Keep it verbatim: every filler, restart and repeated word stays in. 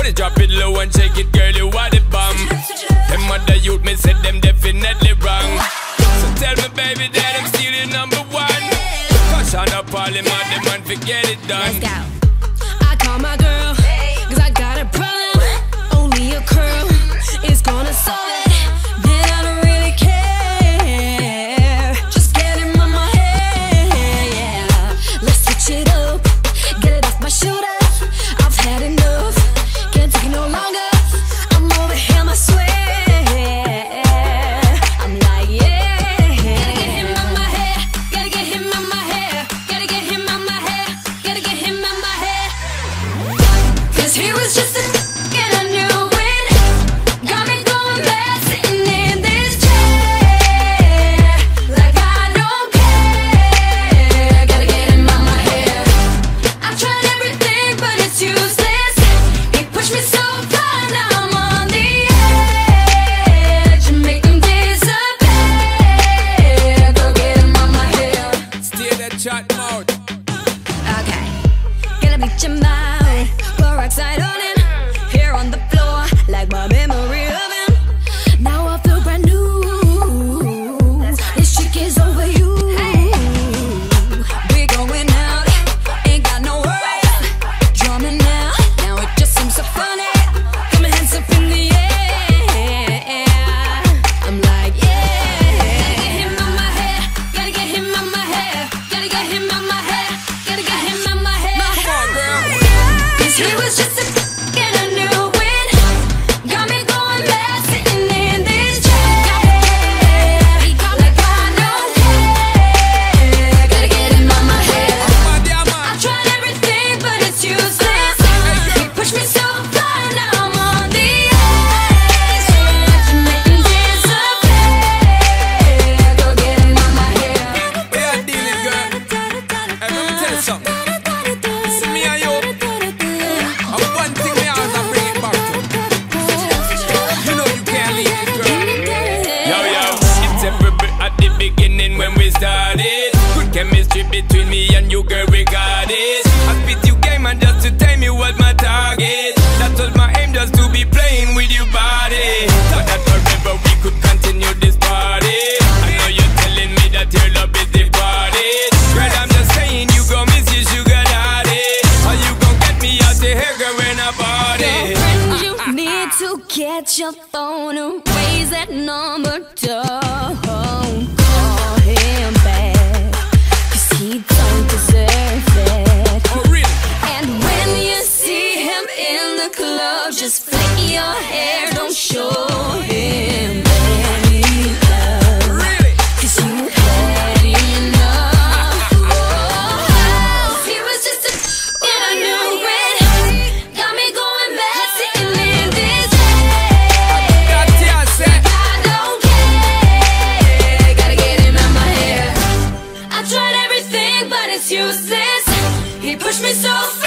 When you drop it low and shake it, girl, you are the bomb. Them other youth, me said them definitely wrong. So tell me, baby, that I'm still the number one. Cause on the parliament, the man forget it done. Let's go. I call my girl, cause I got a problem. Only a curl is gonna solve it. Then I don't really care. Just get him on my head, yeah. Let's switch it up, get it off my shoulder. I've had enough, can't take it no longer. I'm over him, I swear. I'm like, yeah. Gotta get him on my head, gotta get him on my head, gotta get him on my head, gotta get him on my head. Cause he was just a and I knew it. Got me going back, sitting in this chair like I don't care. Gotta get him on my head. I've tried everything, but it's useless. He pushed me so far, now I'm on the edge. Make him disappear. Go get him on my head. Stay that chat mode. Okay, gotta bleach him out, pour oxide on him. Here on the floor, like my memory of him. Now I feel brand new. This chick is over you. We're going out, ain't got no worries. Drumming now, now it just seems so funny. Got my hands up in the air. I'm like, yeah. Gotta get him on my head, gotta get him on my head, gotta get him on my head, gotta get him on my head. Come on, girl. Cause he was just a and I knew it. Got me going back, sitting in this chair like I don't care. Gotta get him on my head. I tried everything, but it's useless. He pushed me so far, now I'm on the edge. Make him disappear. Go get him on my head. We are dealing, girl. Hey, let me tell you something. It's me and you. And one thing me always a bring it back to. You know you can't leave it, girl. Yo, yo, it's every bit at the beginning when we started. Good chemistry between me and you, girl, we got it. I spit you game and just to tame you was my target. That was my aim, just to be playing with your body. Thought that forever we could continue this party. I know you're telling me that your love is departed. Girl, I'm just saying you gon' miss your sugar daddy. Or you gon' get me out the hair, girl, when I party. Girlfriend, you need to get your phone and raise that number. Don't call him back, cause he don't deserve it. Oh, really? And when you see him in the club, just flick your hair, don't show him any love. Really? Cause you had enough. Oh, he was just a and I knew it. Got me going back, sitting in this chair Got ya, say. like I don't care. Gotta get him out my hair. I tried everything, but it's useless. He pushed me so far.